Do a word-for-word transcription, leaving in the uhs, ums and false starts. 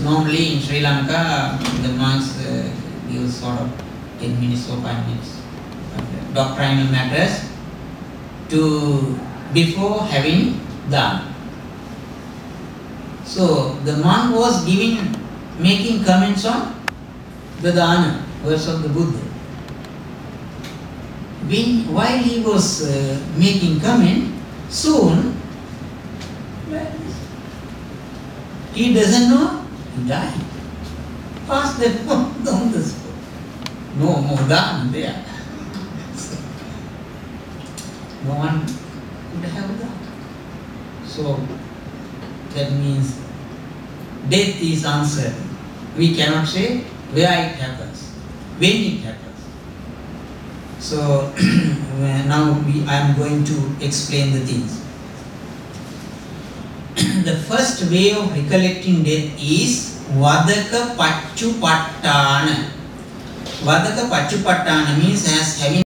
normally in Sri Lanka, the monks uh, give sort of ten minutes or five minutes of doctrinal matters to before having Dhamma. So the monk was giving, making comments on the Dhamma, words of the Buddha. When, while he was uh, making comment, soon he doesn't know, he died. Passed that on the spot. No more Dhamma there. No one could have that. So that means death is uncertain. We cannot say where it happens, when it happens. So now we, I am going to explain the things. The first way of recollecting death is Vadaka Pachupattana. Vadaka Pachupattana means as having